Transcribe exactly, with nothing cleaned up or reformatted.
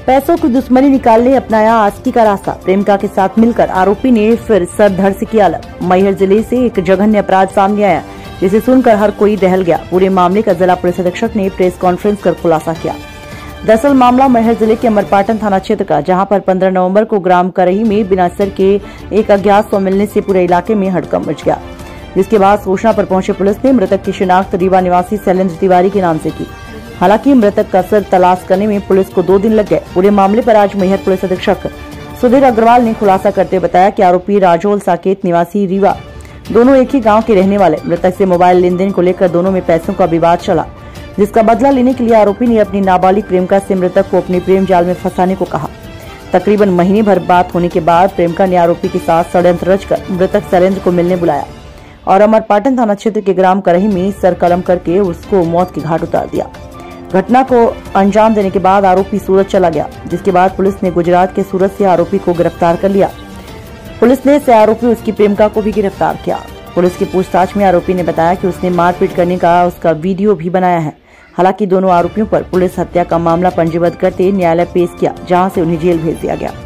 पैसों की दुश्मनी निकालने अपनाया आस्की का रास्ता। प्रेमिका के साथ मिलकर आरोपी ने फिर सर धड़ से किया अलग। मैहर जिले से एक जघन्य अपराध सामने आया जिसे सुनकर हर कोई दहल गया। पूरे मामले का जिला पुलिस अधीक्षक ने प्रेस कॉन्फ्रेंस कर खुलासा किया। दरअसल मामला मैहर जिले के अमरपाटन थाना क्षेत्र का, जहां पर पंद्रह नवंबर को ग्राम करही में बिना सर के एक अज्ञात शव मिलने से पूरे इलाके में हड़कंप मच गया। जिसके बाद सूचना पर पहुंचे पुलिस ने मृतक की शिनाख्त रीवा निवासी शैलेंद्र तिवारी के नाम से की। हालांकि मृतक का सर तलाश करने में पुलिस को दो दिन लग गए। पूरे मामले पर आज मैहर पुलिस अधीक्षक सुधीर अग्रवाल ने खुलासा करते बताया कि आरोपी राजोल साकेत निवासी रीवा दोनों एक ही गांव के रहने वाले। मृतक से मोबाइल लेन देन को लेकर दोनों में पैसों का विवाद चला, जिसका बदला लेने के लिए आरोपी ने अपनी नाबालिग प्रेमिका से मृतक को अपने प्रेम जाल में फंसाने को कहा। तकरीबन महीने भर बात होने के बाद प्रेमिका ने आरोपी के साथ षड्यंत्र रचकर मृतक शैलेंद्र को मिलने बुलाया और अमरपाटन थाना क्षेत्र के ग्राम करही में सर कलम करके उसको मौत के घाट उतार दिया। घटना को अंजाम देने के बाद आरोपी सूरत चला गया, जिसके बाद पुलिस ने गुजरात के सूरत से आरोपी को गिरफ्तार कर लिया। पुलिस ने से आरोपी उसकी प्रेमिका को भी गिरफ्तार किया। पुलिस की पूछताछ में आरोपी ने बताया कि उसने मारपीट करने का उसका वीडियो भी बनाया है। हालांकि दोनों आरोपियों पर पुलिस हत्या का मामला पंजीबद्ध करते न्यायालय पेश किया, जहां से उन्हें जेल भेज दिया गया।